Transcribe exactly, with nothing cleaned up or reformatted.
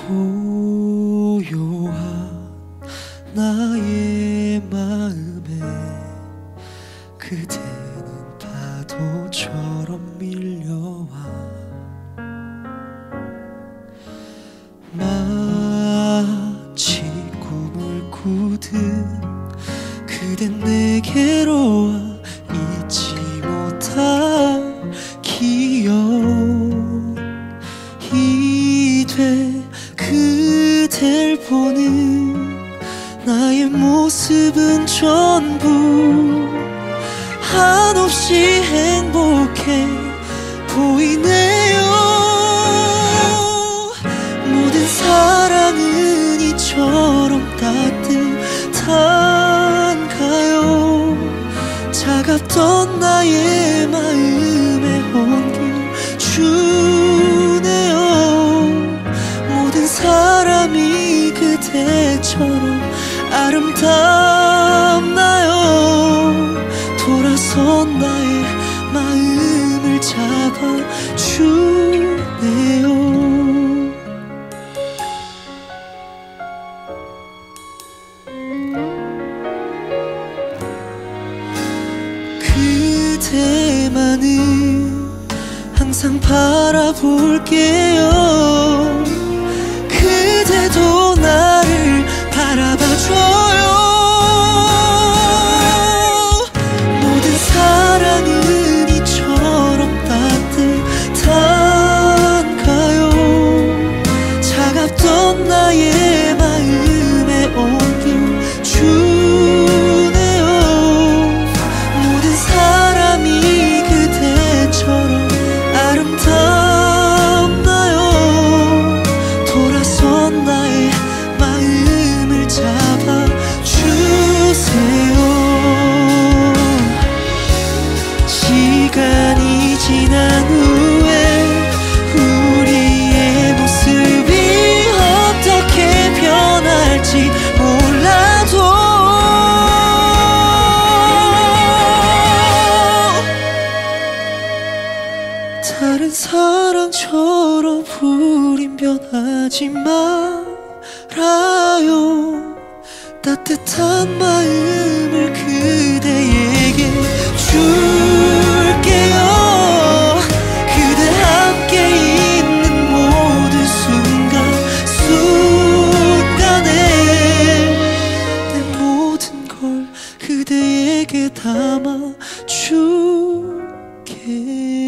고요한 나의 마음에 그대는 파도처럼 밀려와 마치 꿈을 꾸듯 그댄 내게로 와 잊지 못할 기억이 돼 그댈 보는 나의 모습은 전부 한없이 행복해 보이네요. 모든 사랑은 이처럼 따뜻한가요? 차갑던 나의 마음에 온길 주네요. 모든 사람이 그대처럼 아름답나요? 돌아선 나의 마음을 잡아주네요. 그대만은 항상 바라볼게요. 그대도 나를 바라봐줘요. 모든 사랑은 이처럼 따뜻한가요? 차갑던 나의 마음에 온길 주네요. 모든 사람이 그대처럼 아름답나요? 돌아선 나의 마음을 잡아주세요. 시간이 지난 후에 우리의 모습이 어떻게 변할지 몰라도 다른 사랑처럼 우린 변하지 말아요. 따뜻한 마음을 그대에게 줄게요. 그대 함께 있는 모든 순간 순간에 내 모든 걸 그대에게 담아줄게요.